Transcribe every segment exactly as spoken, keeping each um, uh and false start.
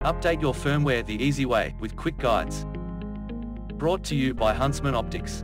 Update your firmware the easy way, with quick guides. Brought to you by Huntsman Optics.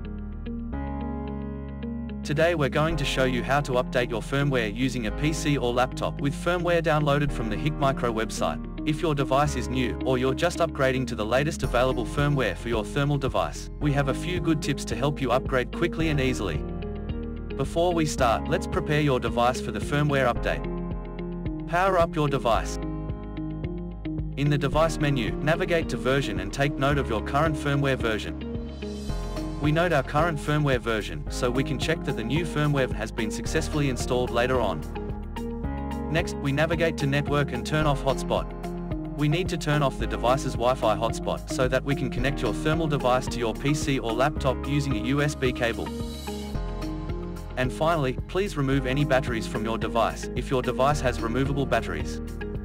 Today we're going to show you how to update your firmware using a P C or laptop with firmware downloaded from the Hikmicro website. If your device is new, or you're just upgrading to the latest available firmware for your thermal device, we have a few good tips to help you upgrade quickly and easily. Before we start, let's prepare your device for the firmware update. Power up your device. In the device menu, navigate to version and take note of your current firmware version. We note our current firmware version, so we can check that the new firmware has been successfully installed later on. Next, we navigate to network and turn off hotspot. We need to turn off the device's Wi-Fi hotspot so that we can connect your thermal device to your P C or laptop using a U S B cable. And finally, please remove any batteries from your device, if your device has removable batteries.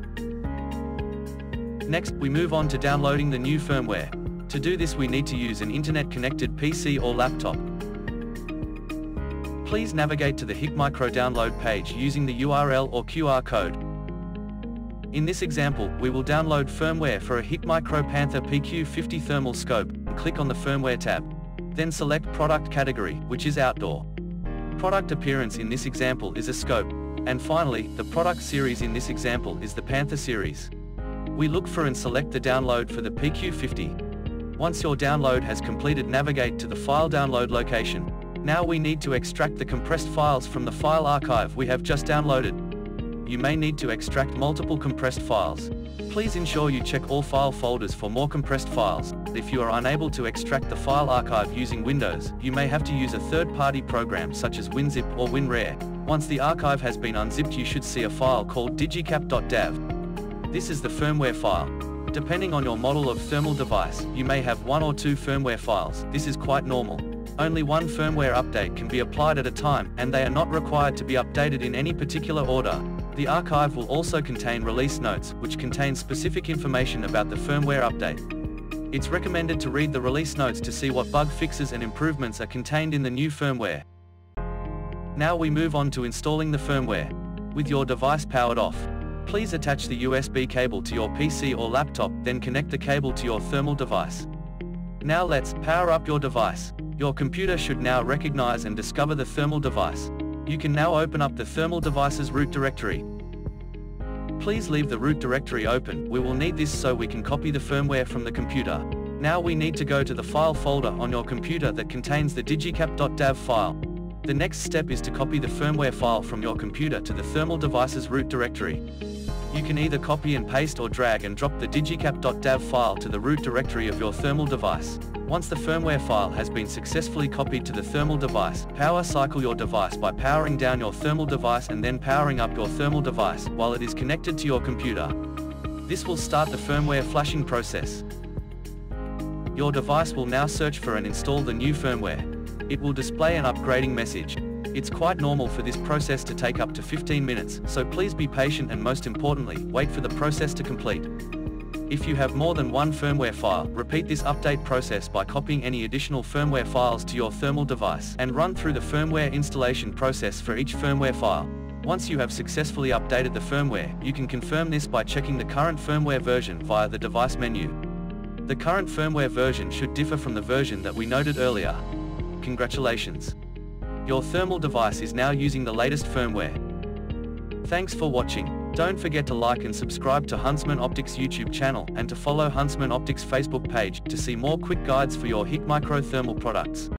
Next, we move on to downloading the new firmware. To do this, we need to use an internet-connected P C or laptop. Please navigate to the Hikmicro download page using the U R L or Q R code. In this example, we will download firmware for a Hikmicro Panther P Q fifty thermal scope, and click on the Firmware tab. Then select Product Category, which is Outdoor. Product appearance in this example is a scope. And finally, the product series in this example is the Panther series. We look for and select the download for the P Q fifty. Once your download has completed, navigate to the file download location. Now we need to extract the compressed files from the file archive we have just downloaded. You may need to extract multiple compressed files. Please ensure you check all file folders for more compressed files. If you are unable to extract the file archive using Windows, you may have to use a third-party program such as WinZip or WinRAR. Once the archive has been unzipped, you should see a file called digicap dot dav. This is the firmware file. Depending on your model of thermal device, you may have one or two firmware files. This is quite normal. Only one firmware update can be applied at a time, and they are not required to be updated in any particular order. The archive will also contain release notes, which contain specific information about the firmware update. It's recommended to read the release notes to see what bug fixes and improvements are contained in the new firmware. Now we move on to installing the firmware. With your device powered off, please attach the U S B cable to your P C or laptop, then connect the cable to your thermal device. Now let's power up your device. Your computer should now recognize and discover the thermal device. You can now open up the thermal device's root directory. Please leave the root directory open. We will need this so we can copy the firmware from the computer. Now we need to go to the file folder on your computer that contains the digicap dot dav file. The next step is to copy the firmware file from your computer to the thermal device's root directory. You can either copy and paste or drag and drop the digicap dot dav file to the root directory of your thermal device. Once the firmware file has been successfully copied to the thermal device, power cycle your device by powering down your thermal device and then powering up your thermal device while it is connected to your computer. This will start the firmware flashing process. Your device will now search for and install the new firmware. It will display an upgrading message. It's quite normal for this process to take up to fifteen minutes, so please be patient and most importantly, wait for the process to complete. If you have more than one firmware file, repeat this update process by copying any additional firmware files to your thermal device and run through the firmware installation process for each firmware file. Once you have successfully updated the firmware, you can confirm this by checking the current firmware version via the device menu. The current firmware version should differ from the version that we noted earlier. Congratulations! Your thermal device is now using the latest firmware. Thanks for watching. Don't forget to like and subscribe to Huntsman Optics YouTube channel and to follow Huntsman Optics Facebook page to see more quick guides for your Hikmicro thermal products.